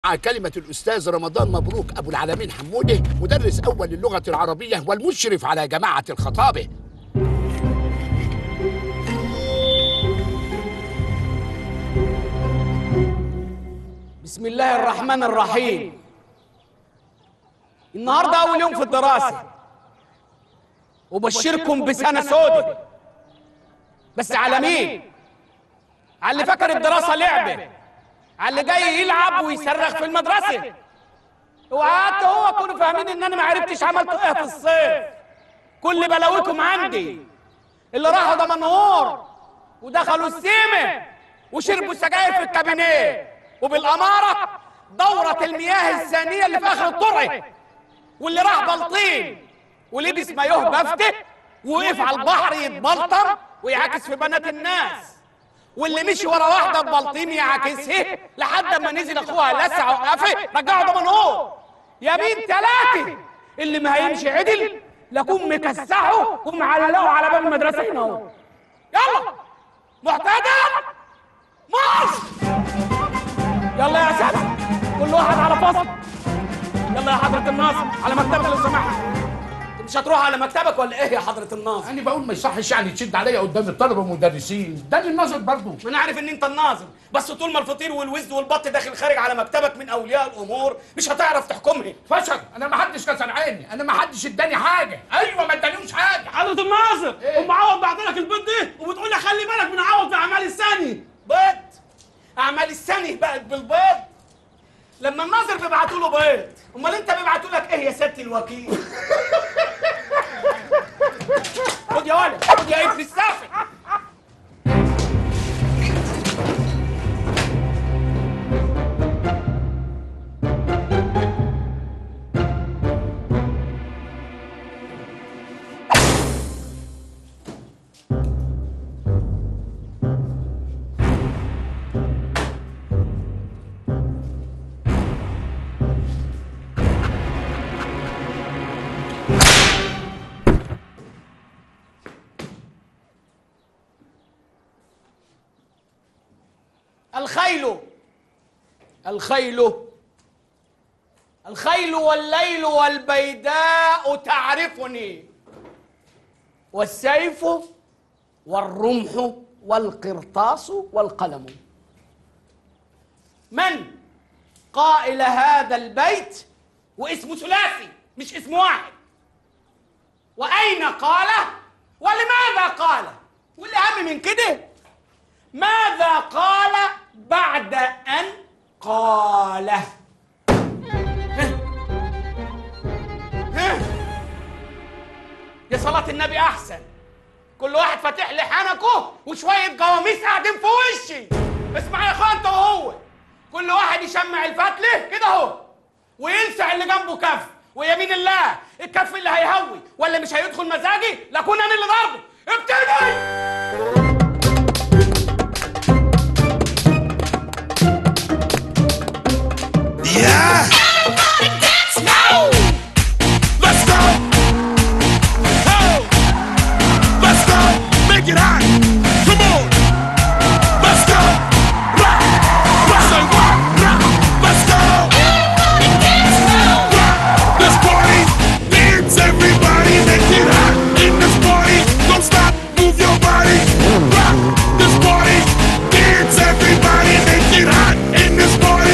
كلمة الأستاذ رمضان مبروك أبو العالمين حمودة، مدرس أول للغة العربية والمشرف على جماعة الخطابة. بسم الله الرحمن الرحيم. النهارده أول يوم في الدراسة، وبشركم بسنة سودة. بس على مين؟ على اللي فاكر الدراسة لعبة، على اللي جاي يلعب ويصرخ في المدرسة. وقعدت هو كانوا فاهمين ان انا ما عرفتش عملت ايه في الصيف. كل بلاويكم عندي، اللي راحوا دمنهور ودخلوا السيمة وشربوا سجاير في الكابينيه، وبالأمارة دورة المياه الثانية اللي في آخر الطرق، واللي راح بلطيم ولبس مايوه بفتة ووقف على البحر يتبلطم ويعاكس في بنات الناس، واللي مشي ورا واحدة ببلطيم يعاكسها لحد ما نزل أخوها لسع وقفه رجعه دمنهور. يا مين تلاتة اللي ما هيمشي عدل لكم مكسحه ومعلقه على باب المدرسة هنا اهو. يلا معتدل مارش. يلا يا سلام، كل واحد على فصل. يلا يا حضرة الناظر على مكتبك لو سمحت. مش هتروح على مكتبك ولا ايه يا حضرة الناظر؟ أنا بقول ما يصحش يعني تشد عليا قدام الطلبة والمدرسين، ده الناظر برضه. ما انا عارف ان انت الناظر، بس طول ما الفطير والوزد والبط داخل خارج على مكتبك من اولياء الامور مش هتعرف تحكمها. فشل، أنا ما حدش كسر عيني، أنا ما حدش اداني حاجة. أيوه ما ادانيوش حاجة. حضرة الناظر، إيه؟ أم عوض بعت لك البيض دي وبتقول لي خلي بالك من عوض في أعمال الثاني. بيض؟ اعمال السنه بقت بالبيض؟ لما الناظر بيبعتوا له بيض، امال انت بيبعتوا لك ايه يا سياده الوكيل؟ خد يا ولد، خد يا ابن السافل. الخيل والليل والبيداء تعرفني، والسيف والرمح والقرطاس والقلم. من قائل هذا البيت؟ واسمه ثلاثي مش اسم واحد. وأين قاله؟ ولماذا قاله؟ والأهم من كده، ماذا قال بعد أن قاله؟ يا صلاة النبي أحسن. كل واحد فاتح لي حنكه وشوية قواميس قاعدين في وشي. اسمع يا اخوان انت وهو، كل واحد يشمع الفتلة كده اهو ويلسع اللي جنبه كف، ويمين الله الكف اللي هيهوي ولا مش هيدخل مزاجي لاكون انا اللي ضربه. ابتدي. Yeah! Dance now! Let's go! Oh! Let's go! Make it hot! Come on! Let's go! Rock! Let's rock! Rock! Let's go! Everybody dance now! Rock! This party! Dance everybody! Make it hot! In this party! Don't stop! Move your body! Rock! This party! Dance everybody! Make it hot! In this party!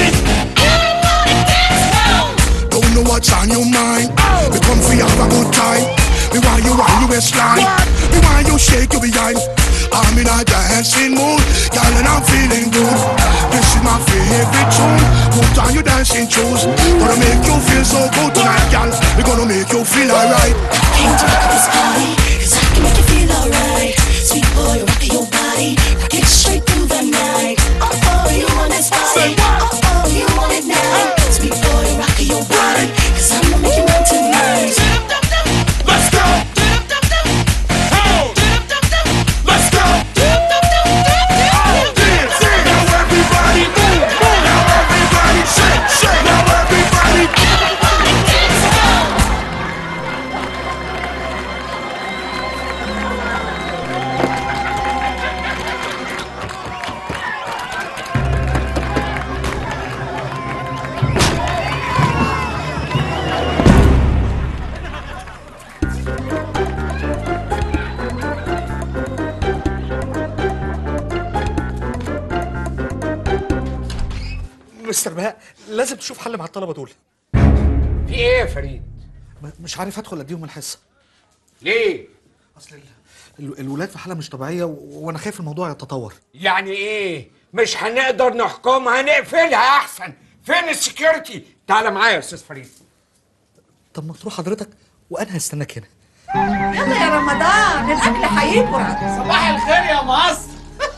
What's on your mind? We come for you have a good time. We want you on your waistline. We want you shake your behind. I'm in a dancing mood, girl, and I'm feeling good. This is my favorite tune. Put on your dancing shoes. Gonna make you feel so good tonight, girl. We're gonna make you feel alright. Came to rock this party, 'cause I can make you feel alright. Sweet boy, rock your body, rock it straight through the night. Oh, you want this body? Oh, you want it now? Sweet boy, rock your body, 'cause I'm gonna make you mine tonight. Let's go! Oh! Let's go! Dance! Now everybody move! Now everybody shake! Shake! Now everybody! Everybody dance now! مستر بهاء لازم تشوف حل مع الطلبه دول. في ايه يا فريد؟ مش عارف ادخل اديهم الحصه. ليه؟ اصل الولاد في حاله مش طبيعيه وانا خايف الموضوع يتطور. يعني ايه؟ مش هنقدر نحكمها، هنقفلها احسن. فين السكيورتي؟ تعالى معايا يا استاذ فريد. طب ما تروح حضرتك وانا هستناك هنا. يلا يا رمضان الاكل هيبرد. صباح الخير يا مصر.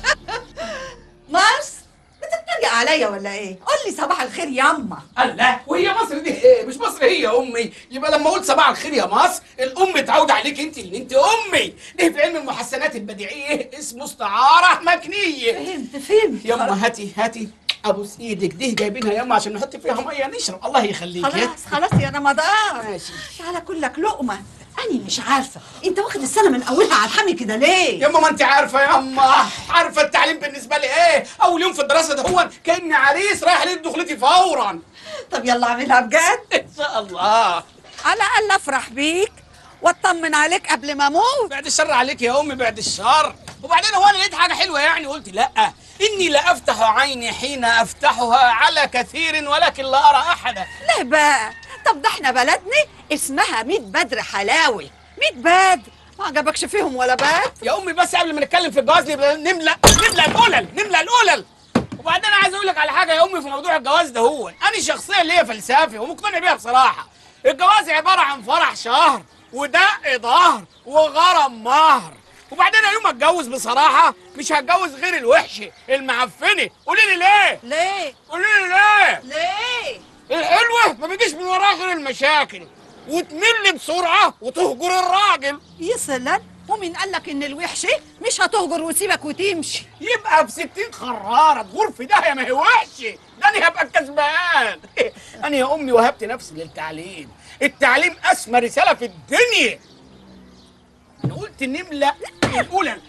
مصر بتتريق عليا ولا ايه؟ قول لي صباح الخير ياما. الله، وهي مصر دي ايه؟ مش مصر هي امي. يبقى لما اقول صباح الخير يا مصر الام تعود عليك انت ان انت امي. ليه في علم المحسنات البديعيه اسمه استعاره مكنيه. فهمت ياما هاتي ابوس ايدك دي جايبينها ياما عشان نحط فيها ميه نشرب. الله يخليك. خلاص يا رمضان. ماشي. على كلك لقمه. أنا مش عارفة أنت واخد السنة من أولها على الحمي كده ليه؟ ياما ما أنت عارفة ياما، عارفة التعليم بالنسبة لي إيه؟ أول يوم في الدراسة ده هو كأني عريس رايح ليلة دخلتي فورا. طب يلا اعملها بجد؟ إن شاء الله. على الأقل أفرح بيك واطمن عليك قبل ما أموت. بعد الشر عليك يا أمي، بعد الشر. وبعدين هو أنا لقيت حاجة حلوة يعني قلت لأ، إني لأفتح عيني حين أفتحها على كثير ولكن لا أرى أحدا. ليه بقى؟ طب ده إحنا بلدنا اسمها 100 بدر حلاوي. 100 بدر ما عجبكش فيهم ولا باد؟ يا امي بس قبل ما نتكلم في الجواز نملى القلل. وبعدين انا عايز اقول لك على حاجه يا امي في موضوع الجواز ده. هو انا شخصيا ليا فلسفه ومقتنع بيها بصراحه. الجواز عباره عن فرح شهر ودق ظهر وغرم مهر. وبعدين يوم اتجوز بصراحه مش هتجوز غير الوحشه المعفنه. قولي لي ليه؟ قولي لي ليه؟ الحلوه ما بيجيش من وراها غير المشاكل وتمل بسرعه وتهجر الراجل. يصلا ومين قال لك ان الوحشه مش هتهجر وتسيبك وتمشي؟ يبقى ب60 خراره تغور في داهيه ما هي وحشه. ده انا هبقى الكسبان. انا يا امي وهبت نفسي للتعليم. التعليم اسمى رساله في الدنيا. انا قلت نملى القلل.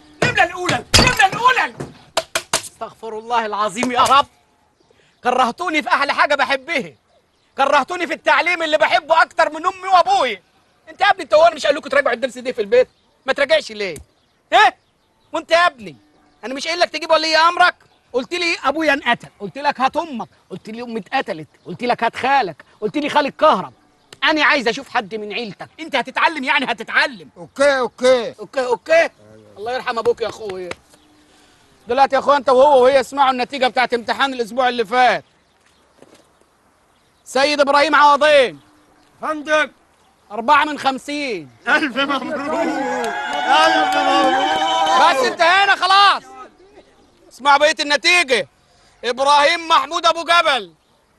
استغفر الله العظيم يا رب. كرهتوني في احلى حاجه بحبها. كرهتوني في التعليم اللي بحبه اكتر من امي وابويا. انت يا ابني انت هو مش قال لكم تراجعوا الدرس ده في البيت؟ ما تراجعش ليه؟ ايه؟ وانت يا ابني انا مش قايل لك تجيب ولي امرك؟ قلت لي ابويا انقتل، قلت لك هات امك، قلت لي امي اتقتلت، قلت لك هات خالك، قلت لي خالك كهرب. انا عايز اشوف حد من عيلتك. انت هتتعلم يعني هتتعلم. اوكي. الله يرحم ابوك يا اخويا. دلوقتي يا اخويا انت وهي اسمعوا النتيجه بتاعت امتحان الاسبوع اللي فات. سيد ابراهيم عوضين فندق 4 من 50. ألف مبروك. ألف مبروك. بس انتهينا خلاص. اسمعوا بقية النتيجة. إبراهيم محمود أبو جبل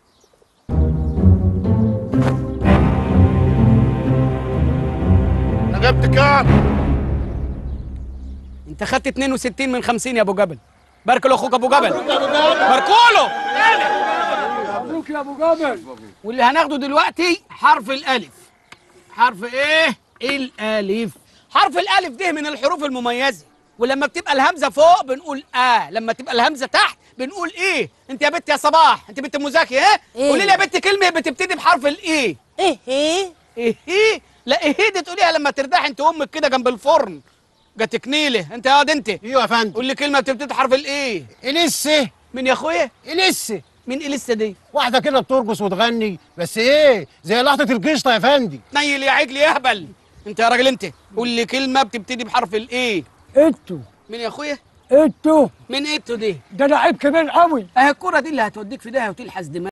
انا جبت كام؟ انت خدت 62 من 50 يا أبو جبل. بارك له أخوك أبو جبل. باركوله. مبروك يا أبو جبل. واللي هناخده دلوقتي حرف الألف. حرف إيه؟ الألف. حرف الألف ده من الحروف المميزة. ولما بتبقى الهمزه فوق بنقول لما تبقى الهمزه تحت بنقول ايه. انت يا بنت يا صباح، انت بنت مذاكره قولي لي يا بنت كلمه بتبتدي بحرف الايه. ايه لا ايه دي تقوليها لما ترتاح انت امك كده جنب الفرن جاتك نيله. انت يا واد انت ايوه يا فندم. قول لي كلمه بتبتدي بحرف الايه. اليسه. مين يا اخويا؟ اليسه. مين اليسه دي؟ واحده كده بترقص وتغني بس ايه زي لقطه القشطه يا فندم. نيل يا عجل يا هبل. انت يا راجل انت قول لي كلمه بتبتدي بحرف الايه. انتوا مين يا اخويا؟ انتوا مين انتوا دي؟ ده لعيب كبير قوي. اهي الكوره دي اللي هتوديك في داهيه وتلحس دماغك.